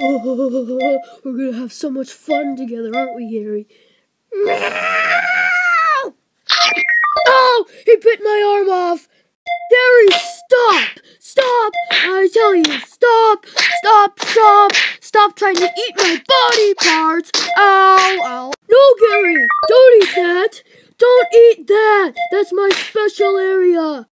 Oh, we're gonna have so much fun together, aren't we, Gary? Meow! Oh, he bit my arm off! Gary, stop! Stop! I tell you, stop! Stop! Stop! Stop trying to eat my body parts! Ow! Ow! No, Gary! Don't eat that! Don't eat that! That's my special area!